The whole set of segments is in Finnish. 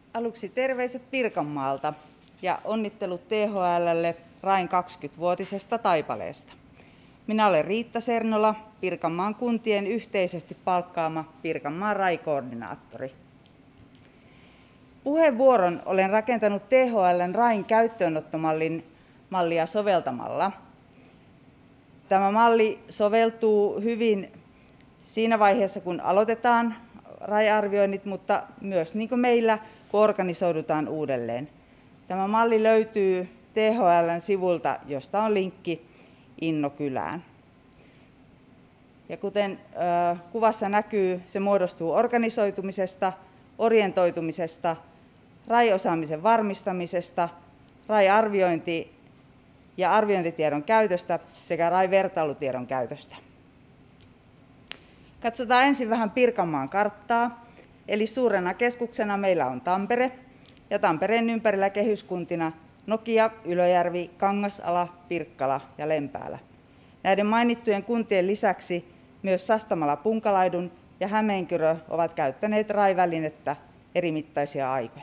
Aluksi terveiset Pirkanmaalta ja onnittelut THL:lle RAIn 20-vuotisesta taipaleesta. Minä olen Riitta Sernola, Pirkanmaan kuntien yhteisesti palkkaama Pirkanmaan RAI-koordinaattori. Puheenvuoron olen rakentanut THL:n RAIn käyttöönottomallia soveltamalla. Tämä malli soveltuu hyvin siinä vaiheessa, kun aloitetaan RAI-arvioinnit, mutta myös niin kuin meillä, kun organisoidutaan uudelleen. Tämä malli löytyy THL:n sivulta, josta on linkki Innokylään. Ja kuten kuvassa näkyy, se muodostuu organisoitumisesta, orientoitumisesta, RAI-osaamisen varmistamisesta, RAI-arviointi- ja arviointitiedon käytöstä sekä RAI-vertailutiedon käytöstä. Katsotaan ensin vähän Pirkanmaan karttaa. Eli suurena keskuksena meillä on Tampere ja Tampereen ympärillä kehyskuntina Nokia, Ylöjärvi, Kangasala, Pirkkala ja Lempäälä. Näiden mainittujen kuntien lisäksi myös Sastamala, Punkalaidun ja Hämeenkyrö ovat käyttäneet RAI-välinettä eri mittaisia aikoja.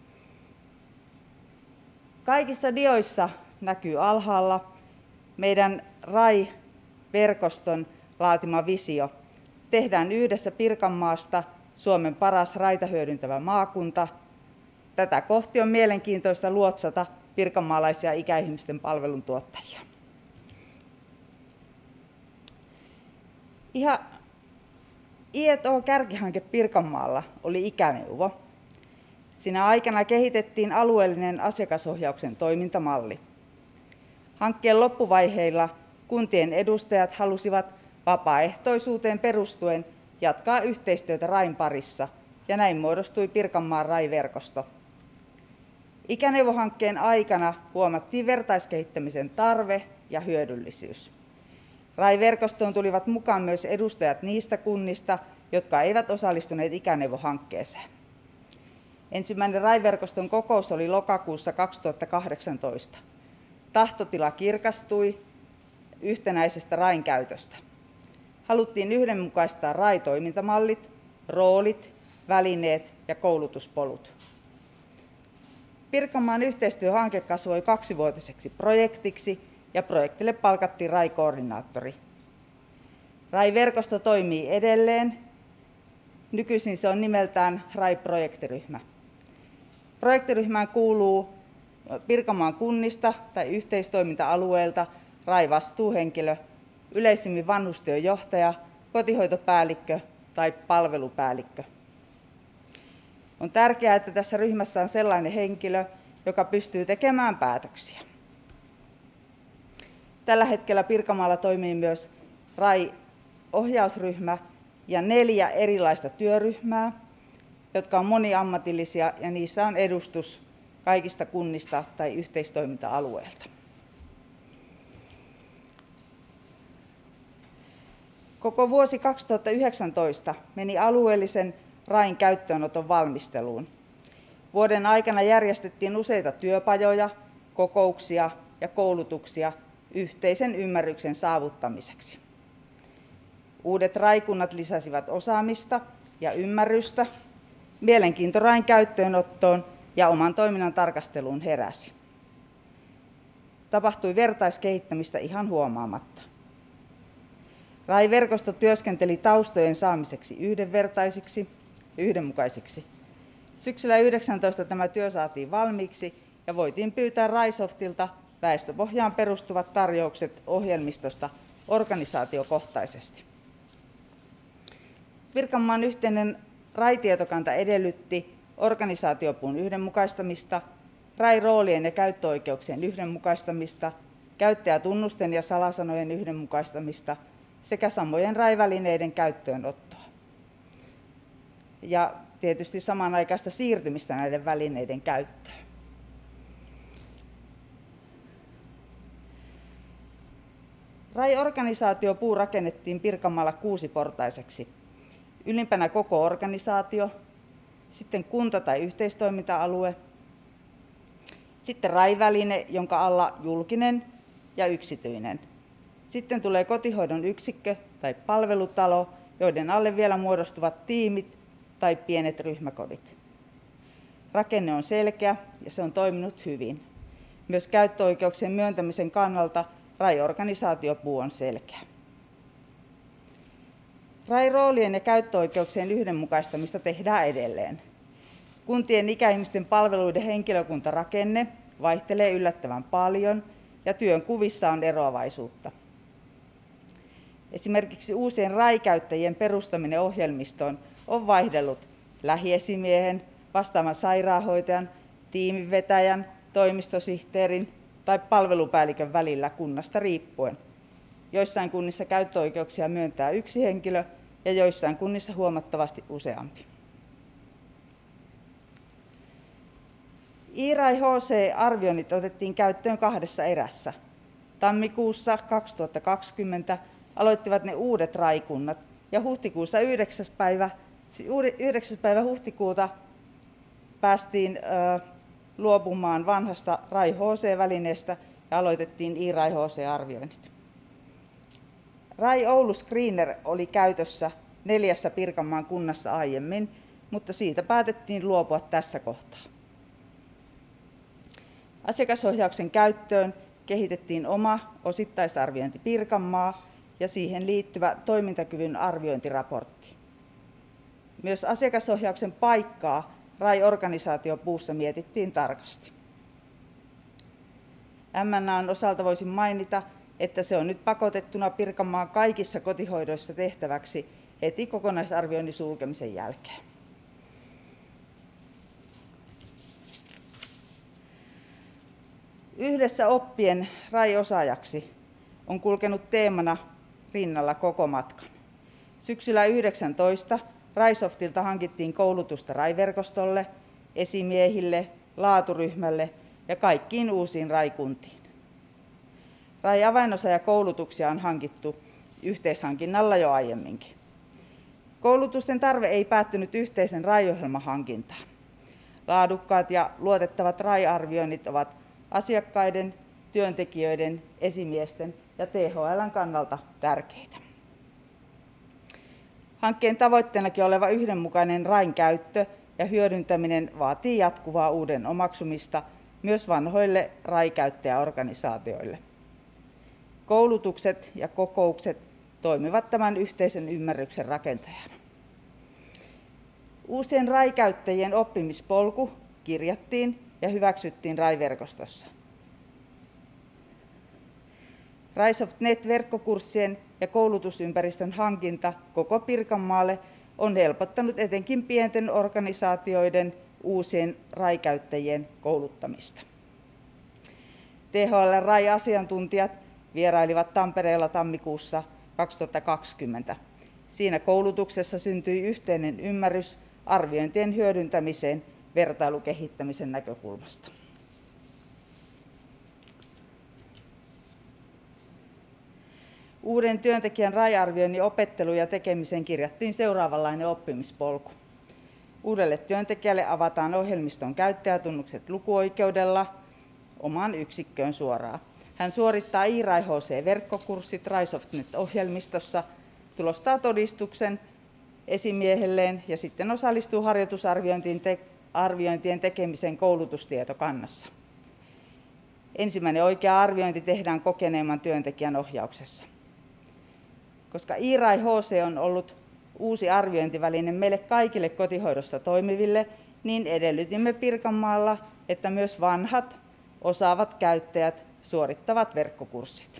Kaikissa dioissa näkyy alhaalla meidän RAI-verkoston laatima visio. Tehdään yhdessä Pirkanmaasta Suomen paras raita hyödyntävä maakunta. Tätä kohti on mielenkiintoista luotsata pirkanmaalaisia ikäihmisten palveluntuottajia. I&O-kärkihanke Pirkanmaalla oli ikäneuvo. Sinä aikana kehitettiin alueellinen asiakasohjauksen toimintamalli. Hankkeen loppuvaiheilla kuntien edustajat halusivat vapaaehtoisuuteen perustuen jatkaa yhteistyötä RAIn parissa, ja näin muodostui Pirkanmaan RAI-verkosto. Ikäneuvohankkeen aikana huomattiin vertaiskehittämisen tarve ja hyödyllisyys. RAI-verkostoon tulivat mukaan myös edustajat niistä kunnista, jotka eivät osallistuneet ikäneuvohankkeeseen. Ensimmäinen RAI-verkoston kokous oli lokakuussa 2018. Tahtotila kirkastui yhtenäisestä RAIn käytöstä. Haluttiin yhdenmukaistaa RAI-toimintamallit, roolit, välineet ja koulutuspolut. Pirkanmaan yhteistyöhanke kasvoi 2-vuotiseksi projektiksi ja projektille palkattiin RAI-koordinaattori. RAI-verkosto toimii edelleen. Nykyisin se on nimeltään RAI-projektiryhmä. Projektiryhmään kuuluu Pirkanmaan kunnista tai yhteistoiminta-alueelta RAI-vastuuhenkilö, yleisimmin vanhustyöjohtaja, kotihoitopäällikkö tai palvelupäällikkö. On tärkeää, että tässä ryhmässä on sellainen henkilö, joka pystyy tekemään päätöksiä. Tällä hetkellä Pirkanmaalla toimii myös RAI-ohjausryhmä ja 4 erilaista työryhmää, jotka on moniammatillisia, ja niissä on edustus kaikista kunnista tai yhteistoiminta-alueelta. Koko vuosi 2019 meni alueellisen RAIn käyttöönoton valmisteluun. Vuoden aikana järjestettiin useita työpajoja, kokouksia ja koulutuksia yhteisen ymmärryksen saavuttamiseksi. Uudet RAI-kunnat lisäsivät osaamista ja ymmärrystä, mielenkiinto RAIn käyttöönottoon ja oman toiminnan tarkasteluun heräsi. Tapahtui vertaiskehittämistä ihan huomaamatta. RAI-verkosto työskenteli taustojen saamiseksi yhdenvertaisiksi ja yhdenmukaisiksi. Syksyllä 2019 tämä työ saatiin valmiiksi ja voitiin pyytää RAI-softilta väestöpohjaan perustuvat tarjoukset ohjelmistosta organisaatiokohtaisesti. Pirkanmaan yhteinen RAI-tietokanta edellytti organisaatiopuun yhdenmukaistamista, RAI-roolien ja käyttöoikeuksien yhdenmukaistamista, käyttäjätunnusten ja salasanojen yhdenmukaistamista sekä samojen RAI-välineiden käyttöönottoa. Ja tietysti samanaikaista siirtymistä näiden välineiden käyttöön. RAI-organisaatiopuu rakennettiin Pirkanmaalla 6-portaiseksi. Ylimpänä koko organisaatio, sitten kunta- tai yhteistoiminta-alue, sitten RAI-väline, jonka alla julkinen ja yksityinen. Sitten tulee kotihoidon yksikkö tai palvelutalo, joiden alle vielä muodostuvat tiimit tai pienet ryhmäkodit. Rakenne on selkeä ja se on toiminut hyvin. Myös käyttöoikeuksien myöntämisen kannalta RAI-organisaatiopuu on selkeä. RAI-roolien ja käyttöoikeuksien yhdenmukaistamista tehdään edelleen. Kuntien ikäihmisten palveluiden henkilökuntarakenne vaihtelee yllättävän paljon ja työnkuvissa on eroavaisuutta. Esimerkiksi uusien RAI-käyttäjien perustaminen ohjelmistoon on vaihdellut lähiesimiehen, vastaavan sairaanhoitajan, tiiminvetäjän, toimistosihteerin tai palvelupäällikön välillä kunnasta riippuen. Joissain kunnissa käyttöoikeuksia myöntää yksi henkilö ja joissain kunnissa huomattavasti useampi. IRAI HC-arvioinnit otettiin käyttöön 2 erässä. Tammikuussa 2020 aloittivat ne uudet RAI-kunnat ja huhtikuussa 9. päivä huhtikuuta päästiin luopumaan vanhasta RAI HC-välineestä ja aloitettiin IRAI HC-arvioinnit. RAI Oulu Screener oli käytössä 4 Pirkanmaan kunnassa aiemmin, mutta siitä päätettiin luopua tässä kohtaa. Asiakasohjauksen käyttöön kehitettiin oma osittaisarviointi Pirkanmaa ja siihen liittyvä toimintakyvyn arviointiraportti. Myös asiakasohjauksen paikkaa RAI-organisaatiopuussa mietittiin tarkasti. MNA:n osalta voisin mainita, että se on nyt pakotettuna Pirkanmaan kaikissa kotihoidoissa tehtäväksi heti kokonaisarvioinnin sulkemisen jälkeen. Yhdessä oppien RAI-osaajaksi on kulkenut teemana rinnalla koko matkan. Syksyllä 2019 RAI-softilta hankittiin koulutusta RAI-verkostolle, esimiehille, laaturyhmälle ja kaikkiin uusiin RAI-kuntiin. RAI-avainosaajakoulutuksia on hankittu yhteishankinnalla jo aiemminkin. Koulutusten tarve ei päättynyt yhteisen RAI-ohjelman hankintaan. Laadukkaat ja luotettavat RAI-arvioinnit ovat asiakkaiden, työntekijöiden, esimiesten ja THL:n kannalta tärkeitä. Hankkeen tavoitteenakin oleva yhdenmukainen RAIn käyttö ja hyödyntäminen vaatii jatkuvaa uuden omaksumista myös vanhoille RAI-käyttäjäorganisaatioille. Koulutukset ja kokoukset toimivat tämän yhteisen ymmärryksen rakentajana. Uusien RAI-käyttäjien oppimispolku kirjattiin ja hyväksyttiin RAI-verkostossa. RAISoft.net-verkkokurssien ja koulutusympäristön hankinta koko Pirkanmaalle on helpottanut etenkin pienten organisaatioiden uusien RAI-käyttäjien kouluttamista. THL:n RAI-asiantuntijat vierailivat Tampereella tammikuussa 2020. Siinä koulutuksessa syntyi yhteinen ymmärrys arviointien hyödyntämiseen vertailukehittämisen näkökulmasta. Uuden työntekijän RAI-arvioinnin opetteluun ja tekemiseen kirjattiin seuraavanlainen oppimispolku. Uudelle työntekijälle avataan ohjelmiston käyttäjätunnukset lukuoikeudella omaan yksikköön suoraan. Hän suorittaa IRAI HC-verkkokurssit RAISoft.net-ohjelmistossa, tulostaa todistuksen esimiehelleen ja sitten osallistuu harjoitusarviointien tekemiseen koulutustietokannassa. Ensimmäinen oikea arviointi tehdään kokeneemman työntekijän ohjauksessa. Koska IRAI HC on ollut uusi arviointiväline meille kaikille kotihoidossa toimiville, niin edellytimme Pirkanmaalla, että myös vanhat, osaavat käyttäjät suorittavat verkkokurssit.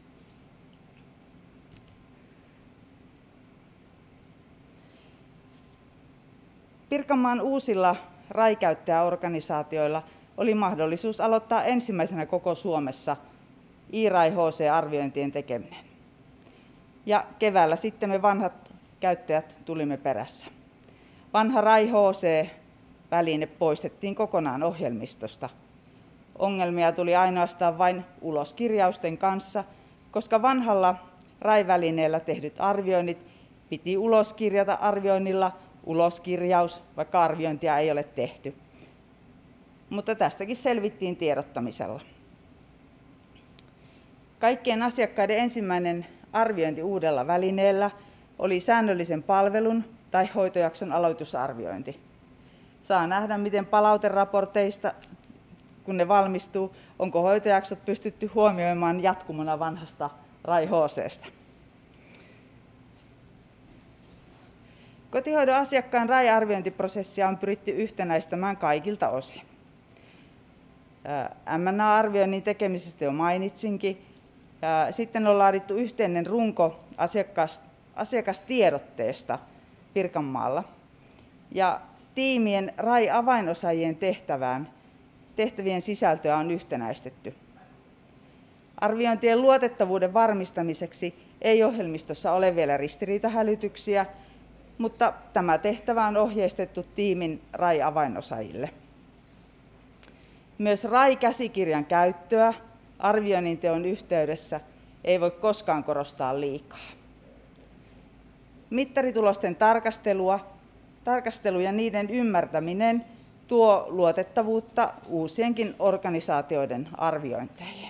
Pirkanmaan uusilla RAI-käyttäjäorganisaatioilla oli mahdollisuus aloittaa ensimmäisenä koko Suomessa IRAI HC-arviointien tekeminen. Ja keväällä sitten me vanhat käyttäjät tulimme perässä. Vanha RAI HC-väline poistettiin kokonaan ohjelmistosta. Ongelmia tuli ainoastaan vain uloskirjausten kanssa, koska vanhalla RAI-välineellä tehdyt arvioinnit piti uloskirjata arvioinnilla uloskirjaus, vaikka arviointia ei ole tehty. Mutta tästäkin selvittiin tiedottamisella. Kaikkien asiakkaiden ensimmäinen arviointi uudella välineellä oli säännöllisen palvelun tai hoitojakson aloitusarviointi. Saa nähdä, miten palauteraporteista, kun ne valmistuu, onko hoitojaksot pystytty huomioimaan jatkumona vanhasta RAI-HC:stä. Kotihoidon asiakkaan RAI-arviointiprosessia on pyritty yhtenäistämään kaikilta osin. MNA-arvioinnin tekemisestä jo mainitsinkin. Sitten on laadittu yhteinen runko asiakastiedotteesta Pirkanmaalla. Ja tiimien RAI-avainosaajien tehtävien sisältöä on yhtenäistetty. Arviointien luotettavuuden varmistamiseksi ei ohjelmistossa ole vielä ristiriitahälytyksiä, mutta tämä tehtävä on ohjeistettu tiimin RAI-avainosaajille. Myös RAI-käsikirjan käyttöä arvioinnin teon yhteydessä ei voi koskaan korostaa liikaa. Mittaritulosten tarkastelu ja niiden ymmärtäminen tuo luotettavuutta uusienkin organisaatioiden arviointeihin.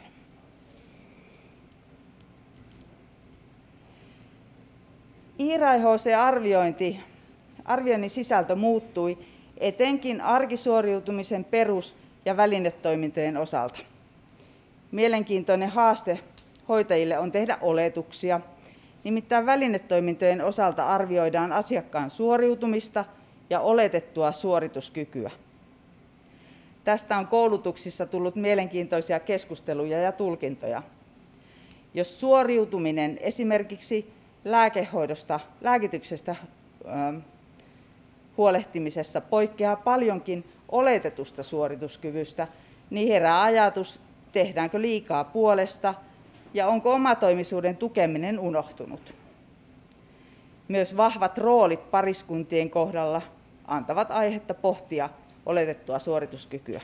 iRAI-HC-arvioinnin sisältö muuttui etenkin arkisuoriutumisen perus- ja välinetoimintojen osalta. Mielenkiintoinen haaste hoitajille on tehdä oletuksia. Nimittäin välinetoimintojen osalta arvioidaan asiakkaan suoriutumista ja oletettua suorituskykyä. Tästä on koulutuksissa tullut mielenkiintoisia keskusteluja ja tulkintoja. Jos suoriutuminen esimerkiksi lääkityksestä huolehtimisessa poikkeaa paljonkin oletetusta suorituskyvystä, niin herää ajatus, tehdäänkö liikaa puolesta ja onko omatoimisuuden tukeminen unohtunut. Myös vahvat roolit pariskuntien kohdalla antavat aihetta pohtia oletettua suorituskykyä.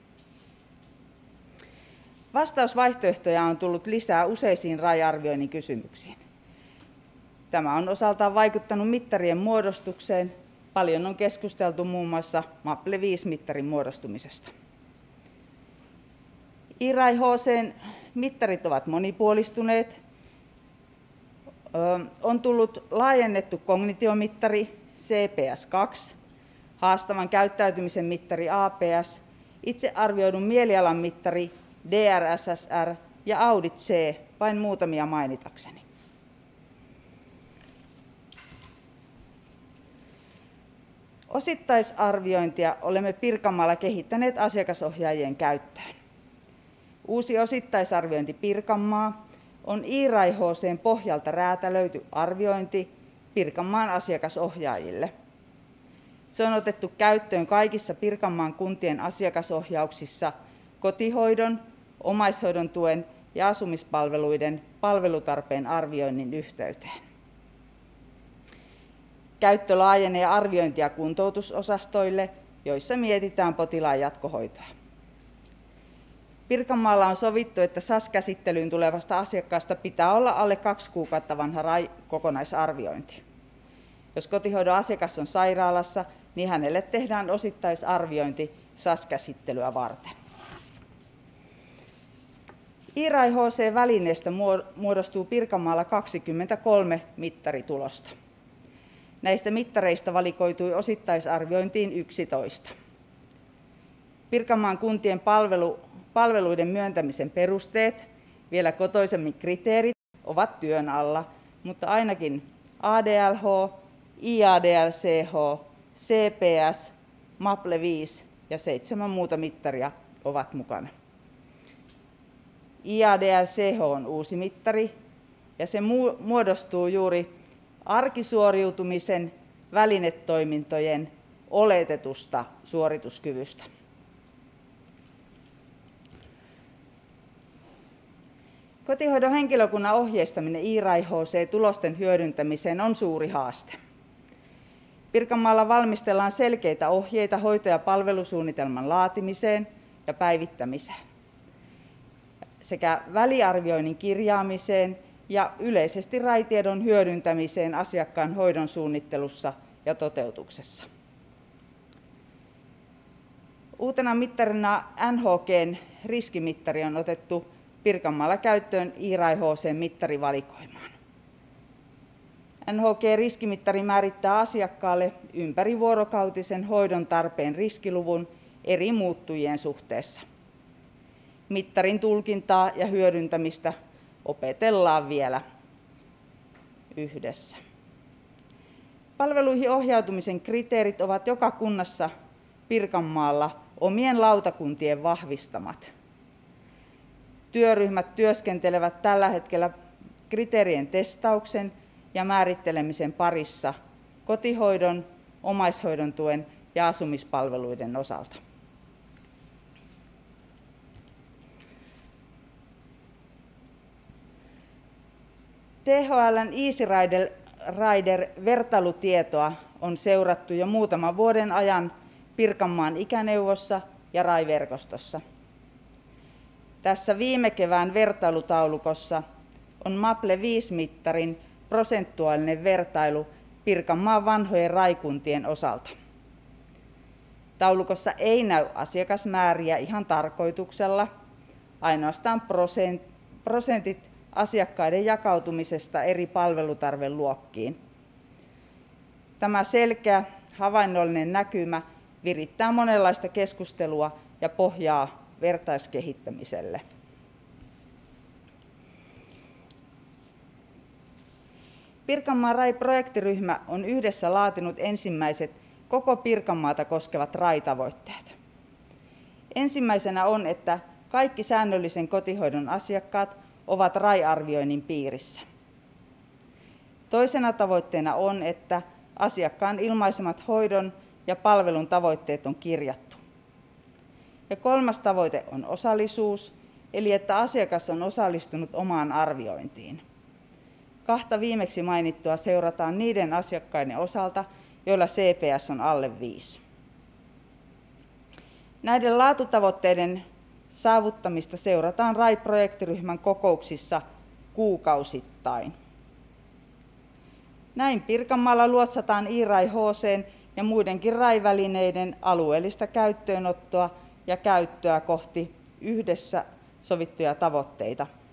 Vastausvaihtoehtoja on tullut lisää useisiin RAI-arvioinnin kysymyksiin. Tämä on osaltaan vaikuttanut mittarien muodostukseen. Paljon on keskusteltu muun muassa MAPLE-5-mittarin muodostumisesta. iRAI-HC:n mittarit ovat monipuolistuneet. On tullut laajennettu kognitiomittari CPS2, haastavan käyttäytymisen mittari APS, itsearvioidun mielialan mittari DRSSR ja Audit C, vain muutamia mainitakseni. Osittaisarviointia olemme Pirkanmaalla kehittäneet asiakasohjaajien käyttöön. Uusi osittaisarviointi Pirkanmaa on iRAI-HC:n pohjalta räätälöity arviointi Pirkanmaan asiakasohjaajille. Se on otettu käyttöön kaikissa Pirkanmaan kuntien asiakasohjauksissa kotihoidon, omaishoidon tuen ja asumispalveluiden palvelutarpeen arvioinnin yhteyteen. Käyttö laajenee arviointi- ja kuntoutusosastoille, joissa mietitään potilaan jatkohoitoa. Pirkanmaalla on sovittu, että SAS-käsittelyyn tulevasta asiakkaasta pitää olla alle 2 kuukautta vanha RAI-kokonaisarviointi. Jos kotihoidon asiakas on sairaalassa, niin hänelle tehdään osittaisarviointi SAS-käsittelyä varten. iRAI-HC-välineestä muodostuu Pirkanmaalla 23 mittaritulosta. Näistä mittareista valikoitui osittaisarviointiin 11. Pirkanmaan kuntien palveluiden myöntämisen perusteet, vielä kotoisemmin kriteerit, ovat työn alla, mutta ainakin ADLH, IADL-CH, CPS, MAPLE-5 ja 7 muuta mittaria ovat mukana. IADL-CH on uusi mittari ja se muodostuu juuri arkisuoriutumisen välinetoimintojen oletetusta suorituskyvystä. Kotihoidon henkilökunnan ohjeistaminen iRAI-HC-tulosten hyödyntämiseen on suuri haaste. Pirkanmaalla valmistellaan selkeitä ohjeita hoito- ja palvelusuunnitelman laatimiseen ja päivittämiseen sekä väliarvioinnin kirjaamiseen ja yleisesti RAI-tiedon hyödyntämiseen asiakkaan hoidon suunnittelussa ja toteutuksessa. Uutena mittarina NHG:n riskimittari on otettu Pirkanmaalla käyttöön iRAI-HC-mittarivalikoimaan. NHG-riskimittari määrittää asiakkaalle ympärivuorokautisen hoidon tarpeen riskiluvun eri muuttujien suhteessa. Mittarin tulkintaa ja hyödyntämistä opetellaan vielä yhdessä. Palveluihin ohjautumisen kriteerit ovat joka kunnassa Pirkanmaalla omien lautakuntien vahvistamat. Työryhmät työskentelevät tällä hetkellä kriteerien testauksen ja määrittelemisen parissa kotihoidon, omaishoidon tuen ja asumispalveluiden osalta. THL:n Easy Rider-vertailutietoa on seurattu jo muutaman vuoden ajan Pirkanmaan ikäneuvossa ja RAI-verkostossa. Tässä viime kevään vertailutaulukossa on Maple 5-mittarin prosentuaalinen vertailu Pirkanmaan vanhojen RAI-kuntien osalta. Taulukossa ei näy asiakasmääriä ihan tarkoituksella, ainoastaan prosentit asiakkaiden jakautumisesta eri palvelutarveluokkiin. Tämä selkeä havainnollinen näkymä virittää monenlaista keskustelua ja pohjaa vertaiskehittämiselle. Pirkanmaan RAI-projektiryhmä on yhdessä laatinut ensimmäiset koko Pirkanmaata koskevat RAI-tavoitteet. Ensimmäisenä on, että kaikki säännöllisen kotihoidon asiakkaat ovat RAI-arvioinnin piirissä. Toisena tavoitteena on, että asiakkaan ilmaisemat hoidon ja palvelun tavoitteet on kirjattu. Ja kolmas tavoite on osallisuus, eli että asiakas on osallistunut omaan arviointiin. Kahta viimeksi mainittua seurataan niiden asiakkaiden osalta, joilla CPS on alle 5. Näiden laatutavoitteiden saavuttamista seurataan RAI-projektiryhmän kokouksissa kuukausittain. Näin Pirkanmaalla luotsataan iRAI-HC:n ja muidenkin RAI-välineiden alueellista käyttöönottoa ja käyttöä kohti yhdessä sovittuja tavoitteita.